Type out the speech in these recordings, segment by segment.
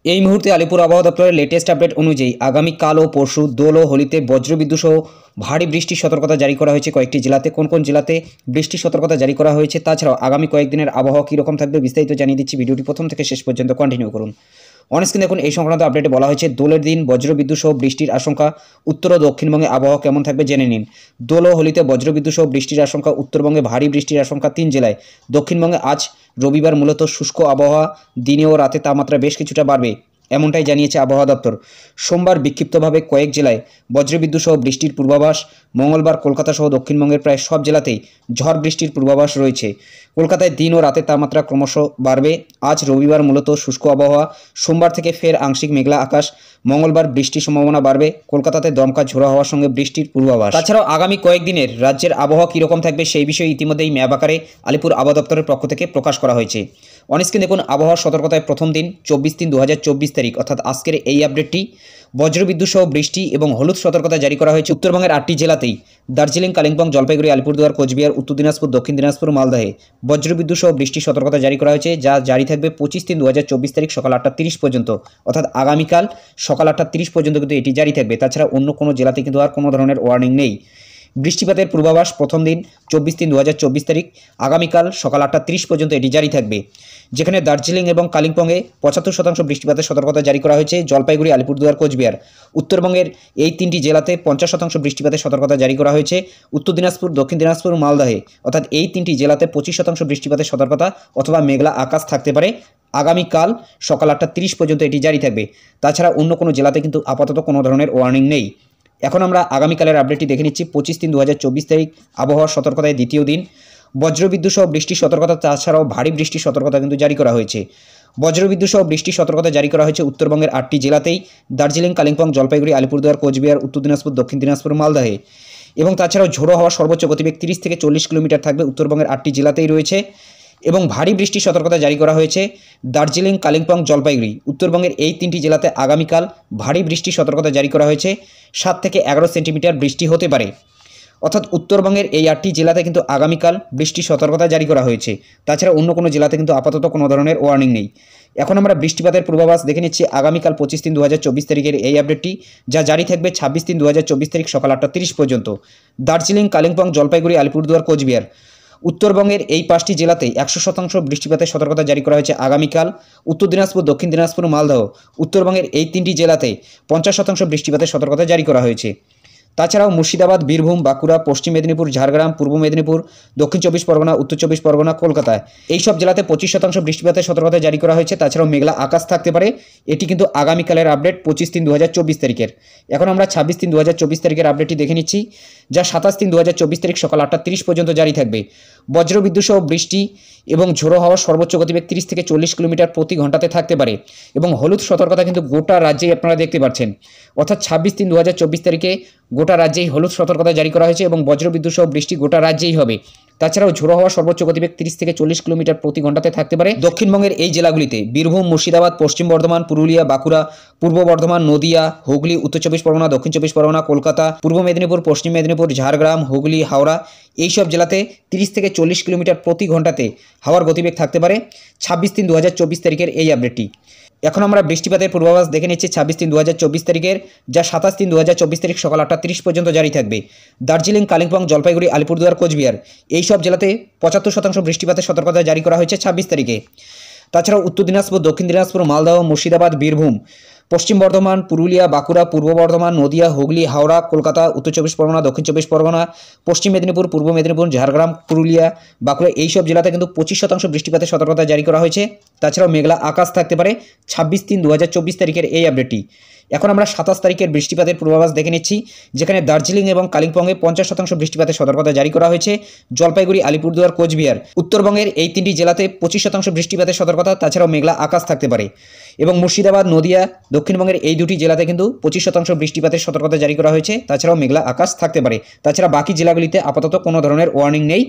এই মুহূর্তে আলিপুর আবহাওয়া দপ্তরের লেটেস্ট আপডেট অনুযায়ী আগামীকাল ও পরশু দোল ও হোলিতে বজ্রবিদ্যুৎ সহ ভারী বৃষ্টির সতর্কতা জারি করা হয়েছে কয়েকটি জেলাতে। কোন কোন জেলাতে বৃষ্টির সতর্কতা জারি করা হয়েছে, তাছাড়াও আগামী কয়েকদিনের আবহাওয়া কীরকম থাকবে বিস্তারিত জানিয়ে দিচ্ছি। ভিডিওটি প্রথম থেকে শেষ পর্যন্ত কন্টিনিউ করুন। অনস্ক্রিন দেখুন, এই সংক্রান্ত আপডেটে বলা হয়েছে দোলের দিন বজ্রবিদ্যুৎ সহ বৃষ্টির আশঙ্কা, উত্তর ও দক্ষিণবঙ্গে আবহাওয়া কেমন থাকবে জেনে নিন। দোল ও হোলিতে বজ্রবিদ্যুৎ সহ বৃষ্টির আশঙ্কা, উত্তরবঙ্গে ভারী বৃষ্টির আশঙ্কা 3 জেলায়। দক্ষিণবঙ্গে আজ রবিবার মূলত শুষ্ক আবহাওয়া, দিনে ও রাতে তাপমাত্রা বেশ কিছুটা বাড়বে এমনটাই জানিয়েছে আবহাওয়া দপ্তর। সোমবার বিক্ষিপ্তভাবে কয়েক জেলায় বজ্রবিদ্যুৎ সহ বৃষ্টির পূর্বাভাস। মঙ্গলবার কলকাতা সহ দক্ষিণবঙ্গের প্রায় সব জেলাতেই ঝড় বৃষ্টির পূর্বাভাস রয়েছে। কলকাতায় দিন ও রাতের তাপমাত্রা ক্রমশ বাড়বে। আজ রবিবার মূলত শুষ্ক আবহাওয়া, সোমবার থেকে ফের আংশিক মেঘলা আকাশ। মঙ্গলবার বৃষ্টির সম্ভাবনা বাড়বে। কলকাতাতে দমকা ঝোড়ো হওয়ার সঙ্গে বৃষ্টির পূর্বাভাস। তাছাড়াও আগামী কয়েকদিনের রাজ্যের আবহাওয়া কীরকম থাকবে সেই বিষয়ে ইতিমধ্যেই ম্যাপ আকারে আলিপুর আবহাওয়া দপ্তরের পক্ষ থেকে প্রকাশ করা হয়েছে। অনস্ক্রিন দেখুন, আবহাওয়ার সতর্কতায় প্রথম দিন 24/3/2024 তারিখ অর্থাৎ আজকের এই আপডেটটি। বজ্রবিদ্যুৎ সহ বৃষ্টি এবং হলুদ সতর্কতা জারি করা হয়েছে উত্তরবঙ্গের 8টি জেলাতেই। দার্জিলিং, কালিম্পং, জলপাইগুড়ি, আলিপুরদুয়ার, কোচবিহার, উত্তর দিনাজপুর, দক্ষিণ দিনাজপুর, মালদহে বজ্রবিদ্যুৎ সহ বৃষ্টির সতর্কতা জারি করা হয়েছে, যা জারি থাকবে 25/3/2024 তারিখ সকাল 8টা 30 পর্যন্ত, অর্থাৎ আগামীকাল সকাল 8টা 30 পর্যন্ত কিন্তু এটি জারি থাকবে। তাছাড়া অন্য কোনো জেলাতে কিন্তু আর কোনো ধরনের ওয়ার্নিং নেই। বৃষ্টিপাতের পূর্বাভাস প্রথম দিন 24/3/2024 তারিখ আগামীকাল সকাল 8টা 30 পর্যন্ত এটি জারি থাকবে, যেখানে দার্জিলিং এবং কালিম্পংয়ে 75% বৃষ্টিপাতের সতর্কতা জারি করা হয়েছে। জলপাইগুড়ি, আলিপুরদুয়ার, কোচবিহার, উত্তরবঙ্গের এই 3টি জেলাতে 50% বৃষ্টিপাতের সতর্কতা জারি করা হয়েছে। উত্তর দিনাজপুর, দক্ষিণ দিনাজপুর, মালদহে অর্থাৎ এই 3টি জেলাতে 25% বৃষ্টিপাতের সতর্কতা অথবা মেঘলা আকাশ থাকতে পারে। আগামীকাল সকাল 8টা 30 পর্যন্ত এটি জারি থাকবে। তাছাড়া অন্য কোনো জেলাতে কিন্তু আপাতত কোনো ধরনের ওয়ার্নিং নেই। এখন আমরা আগামীকালের আপডেটটি দেখে নিচ্ছি। 25/3/2024 তারিখ আবহাওয়ার সতর্কতায় দ্বিতীয় দিন। বজ্রবিদ্যুৎ সহ বৃষ্টির সতর্কতা, তাছাড়াও ভারী বৃষ্টির সতর্কতা কিন্তু জারি করা হয়েছে। বজ্রবিদ্যুৎ সহ বৃষ্টির সতর্কতা জারি করা হয়েছে উত্তরবঙ্গের 8টি জেলাতেই। দার্জিলিং, কালিম্পং, জলপাইগুড়ি, আলিপুরদুয়ার, কোচবিহার, উত্তর দিনাজপুর, দক্ষিণ দিনাজপুর, মালদহে। এবং তাছাড়াও ঝোড়ো হওয়ার সর্বোচ্চ গতিবেগ 30 থেকে 40 কিলোমিটার থাকবে, উত্তরবঙ্গের 8টি জেলাতেই রয়েছে। এবং ভারী বৃষ্টির সতর্কতা জারি করা হয়েছে দার্জিলিং, কালিম্পং, জলপাইগুড়ি, উত্তরবঙ্গের এই 3টি জেলাতে আগামীকাল ভারী বৃষ্টির সতর্কতা জারি করা হয়েছে। 7 থেকে 11 সেন্টিমিটার বৃষ্টি হতে পারে, অর্থাৎ উত্তরবঙ্গের এই 8টি জেলাতে কিন্তু আগামীকাল বৃষ্টির সতর্কতা জারি করা হয়েছে। তাছাড়া অন্য কোনো জেলাতে কিন্তু আপাতত কোনো ধরনের ওয়ার্নিং নেই। এখন আমরা বৃষ্টিপাতের পূর্বাভাস দেখে নিচ্ছি আগামীকাল 25/3/2024 তারিখের এই আপডেটটি, যা জারি থাকবে 26/3/2024 তারিখ সকাল 8টা 30 পর্যন্ত। দার্জিলিং, কালিম্পং, জলপাইগুড়ি, আলিপুরদুয়ার, কোচবিহার, উত্তরবঙ্গের এই 5টি জেলাতেই 100% বৃষ্টিপাতের সতর্কতা জারি করা হয়েছে আগামীকাল। উত্তর দিনাজপুর, দক্ষিণ দিনাজপুর, মালদহ, উত্তরবঙ্গের এই 3টি জেলাতে 50% বৃষ্টিপাতের সতর্কতা জারি করা হয়েছে। তাছাড়াও মুর্শিদাবাদ, বীরভূম, বাঁকুড়া, পশ্চিম মেদিনীপুর, ঝাড়গ্রাম, পূর্ব মেদিনীপুর, দক্ষিণ 24 পরগনা, উত্তর 24 পরগনা, কলকাতায় এইসব জেলাতে 25% বৃষ্টিপাতের সতর্কতা জারি করা হয়েছে। তাছাড়াও মেঘলা আকাশ থাকতে পারে। এটি কিন্তু আগামীকালের আপডেট 25/3/2024 তারিখের। এখন আমরা 26/3/2024 তারিখের আপডেটটি দেখে নিচ্ছি, যা 27/3/2024 তারিখ সকাল 8টা 30 পর্যন্ত জারি থাকবে। বজ্রবিদ্যুৎ সহ বৃষ্টি এবং ঝোড়ো হওয়ার সর্বোচ্চ গতিবেগ 30 থেকে 40 কিলোমিটার প্রতি ঘন্টাতে থাকতে পারে। এবং হলুদ সতর্কতা কিন্তু গোটা রাজ্যেই আপনারা দেখতে পাচ্ছেন, অর্থাৎ 26/3/2024 তারিখে গোটা রাজ্যেই হলুদ সতর্কতা জারি করা হয়েছে এবং বজ্রবিদ্যুৎ সহ বৃষ্টি গোটা রাজ্যেই হবে। তাছাড়াও ঝোড়ো হওয়ার সর্বোচ্চ গতিবেগ 30 থেকে 40 কিলোমিটার প্রতি ঘন্টাতে থাকতে পারে। দক্ষিণবঙ্গের এই জেলাগুলিতে বীরভূম, মুর্শিদাবাদ, পশ্চিম বর্ধমান, পুরুলিয়া, বাঁকুড়া, পূর্ব বর্ধমান, নদিয়া, হুগলি, উত্তর 24 পরগনা, দক্ষিণ 24 পরগনা, কলকাতা, পূর্ব মেদিনীপুর, পশ্চিম মেদিনীপুর, ঝাড়গ্রাম, হুগলি, হাওড়া এইসব জেলাতে 30 থেকে 40 কিলোমিটার প্রতি ঘন্টাতে হাওয়ার গতিবেগ থাকতে পারে। 26/3/2024 তারিখের এই আপডেটটি। এখন আমরা বৃষ্টিপাতের পূর্বাভাস দেখে নিচ্ছি 26/3/2024 তারিখের, যা 27/3/2024 তারিখ সকাল 8টা 30 পর্যন্ত জারি থাকবে। দার্জিলিং, কালিম্পং, জলপাইগুড়ি, আলিপুরদুয়ার, কোচবিহার এইসব জেলাতে 75% বৃষ্টিপাতের সতর্কতা জারি করা হয়েছে 26 তারিখে। তাছাড়াও উত্তর দিনাজপুর, দক্ষিণ দিনাজপুর, মালদহ, মুর্শিদাবাদ, বীরভূম, পশ্চিম বর্ধমান, পুরুলিয়া, বাঁকুড়া, পূর্ব বর্ধমান, নদিয়া, হুগলি, হাওড়া, কলকাতা, উত্তর 24 পরগনা, দক্ষিণ 24 পরগনা, পশ্চিম মেদিনীপুর, পূর্ব মেদিনীপুর, ঝাড়গ্রাম, পুরুলিয়া, বাঁকুড়া এইসব জেলাতে কিন্তু 25% বৃষ্টিপাতের সতর্কতা জারি করা হয়েছে। তাছাড়াও মেঘলা আকাশ থাকতে পারে। 26/3/2024 তারিখের এই আপডেটটি। এখন আমরা 27 তারিখের বৃষ্টিপাতের পূর্বাভাস দেখে নিচ্ছি, যেখানে দার্জিলিং এবং কালিম্পংয়ে 50% বৃষ্টিপাতের সতর্কতা জারি করা হয়েছে। জলপাইগুড়ি, আলিপুরদুয়ার, কোচবিহার, উত্তরবঙ্গের এই 3টি জেলাতে 25% বৃষ্টিপাতের সতর্কতা, তাছাড়াও মেঘলা আকাশ থাকতে পারে। এবং মুর্শিদাবাদ, নদিয়া, দক্ষিণবঙ্গের এই 2টি জেলাতে কিন্তু 25% বৃষ্টিপাতের সতর্কতা জারি করা হয়েছে। তাছাড়াও মেঘলা আকাশ থাকতে পারে। তাছাড়া বাকি জেলাগুলিতে আপাতত কোনো ধরনের ওয়ার্নিং নেই।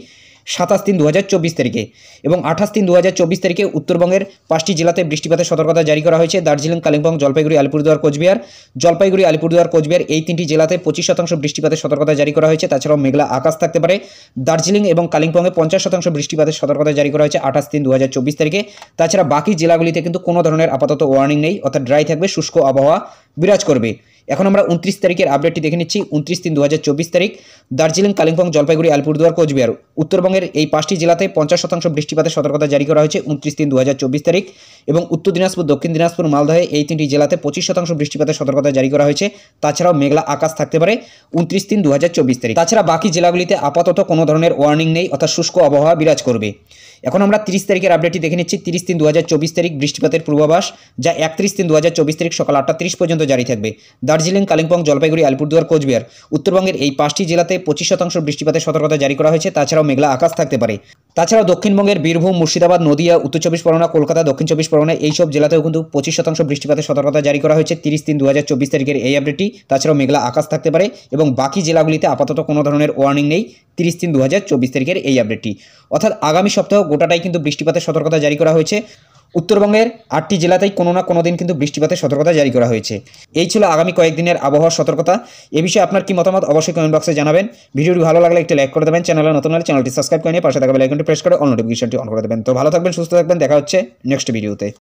27/3/2024 তারিখে এবং 28/3/2024 তারিখে উত্তরবঙ্গের 5টি জেলাতে বৃষ্টিপাতের সতর্কতা জারি করা হয়েছে। দার্জিলিং, কালিম্পং, জলপাইগুড়ি, আলিপুরদুয়ার, কোচবিহার এই 3টি জেলাতে 25% বৃষ্টিপাতের সতর্কতা জারি করা হয়েছে। তাছাড়াও মেঘলা আকাশ থাকতে পারে। দার্জিলিং এবং কালিম্পংয়ে 50% বৃষ্টিপাতের সতর্কতা জারি করা হয়েছে 28/3/2024 তারিখে। তাছাড়া বাকি জেলাগুলিতে কিন্তু কোনো ধরনের আপাতত ওয়ার্নিং নেই, অর্থাৎ ড্রাই থাকবে, শুষ্ক আবহাওয়া বিরাজ করবে। এখন আমরা 29 তারিখের আপডেটটি দেখে নিচ্ছি। 29/3/2024 তারিখ দার্জিলিং, কালিম্পং, জলপাইগুড়ি, আলিপুরদুয়ার, কোচবিহার উত্তরবঙ্গের এই 5টি জেলাতে 50% বৃষ্টিপাতের সতর্কতা জারি করা হয়েছে 29/3/2024 তারিখ এবং উত্তর দিনাজপুর, দক্ষিণ দিনাজপুর, মালদহে এই 3টি জেলাতে 25% বৃষ্টিপাতের সতর্কতা জারি করা হয়েছে। তাছাড়াও মেঘলা আকাশ থাকতে পারে 29/3/2024 তারিখ। তাছাড়া বাকি জেলাগুলিতে আপাতত কোনো ধরনের ওয়ার্নিং নেই, অর্থাৎ শুষ্ক আবহাওয়া বিরাজ করবে। এখন আমরা 30 তারিখের আপডেটটি দেখে নিচ্ছি। 30/3/2024 তারিখ বৃষ্টিপাতের পূর্বাভাস, যা 31/3/2024 তারিখ সকাল 8:30 পর্যন্ত জারি থাকবে। দার্জিলিং, কালিম্পং, জলপাইগুড়ি, আলিপুরদুয়ার, কোচবিহার উত্তরবঙ্গের এই 5টি জেলাতে 25% বৃষ্টিপাতের সতর্কতা জারি করা হয়েছে। তাছাড়াও মেঘলা আকাশ থাকতে পারে। তাছাড়াও দক্ষিণবঙ্গের বীরভূম, মুর্শিদাবাদ, নদিয়া, উত্তর 24 পরগনা, কলকাতা, দক্ষিণ 24 পরগনা এইসব জেলাতেও কিন্তু 25% বৃষ্টিপাতের সতর্কতা জারি করা হয়েছে 30/3/2024 তারিখের এই আপডেটটি। তাছাড়াও মেঘলা আকাশ থাকতে পারে এবং বাকি জেলাগুলিতে আপাতত কোনো ধরনের ওয়ার্নিং নেই 30/3/2024 তারিখের এই আপডেটটি। অর্থাৎ আগামী সপ্তাহ গোটাটাই কিন্তু বৃষ্টিপাতের সতর্কতা জারি করা হয়েছে। উত্তরবঙ্গের 8টি জেলাতেই কোনো না কোনো দিন কিন্তু বৃষ্টিপাতের সতর্কতা জারি করা হয়েছে। এই ছিল আগামী কয়েকদিনের আবহাওয়ার সতর্কতা। এ বিষয়ে আপনার কি মতামত অবশ্যই কমেন্ট বক্সে জানাবেন। ভিডিওটি ভালো লাগলে একটি লাইক করে দেবেন। চ্যানেলে নতুন হলে চ্যানেলটি সাবস্ক্রাইব করে নিয়ে পাশে থাকা বেল আইকনটি প্রেস করে অল নোটিফিকেশনটি অন করে দেবেন। তো ভালো থাকবেন, সুস্থ থাকবেন, দেখা হচ্ছে নেক্সট ভিডিওতে।